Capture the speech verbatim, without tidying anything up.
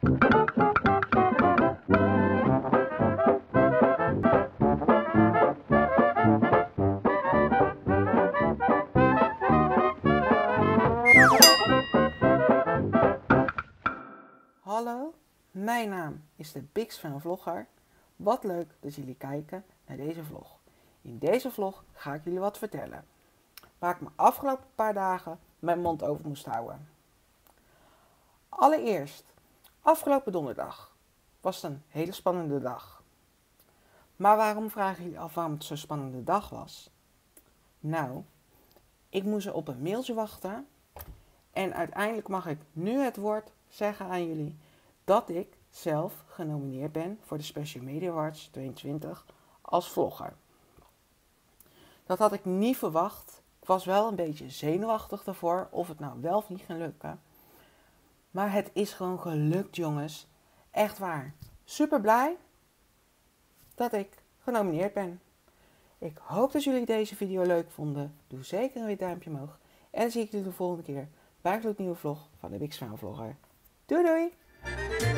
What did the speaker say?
Hallo, mijn naam is de Big Sven Vlogger. Wat leuk dat jullie kijken naar deze vlog. In deze vlog ga ik jullie wat vertellen, waar ik me afgelopen paar dagen mijn mond over moest houden. Allereerst, afgelopen donderdag was het een hele spannende dag. Maar waarom vragen jullie af waarom het zo'n spannende dag was? Nou, ik moest op een mailtje wachten en uiteindelijk mag ik nu het woord zeggen aan jullie dat ik zelf genomineerd ben voor de Special Media Awards tweeëntwintig als vlogger. Dat had ik niet verwacht. Ik was wel een beetje zenuwachtig daarvoor of het nou wel of niet ging lukken. Maar het is gewoon gelukt, jongens. Echt waar. Super blij dat ik genomineerd ben. Ik hoop dat jullie deze video leuk vonden. Doe zeker een wit duimpje omhoog. En dan zie ik jullie de volgende keer bij een gloednieuwe vlog van de Big Sven Vlogger. Doei doei!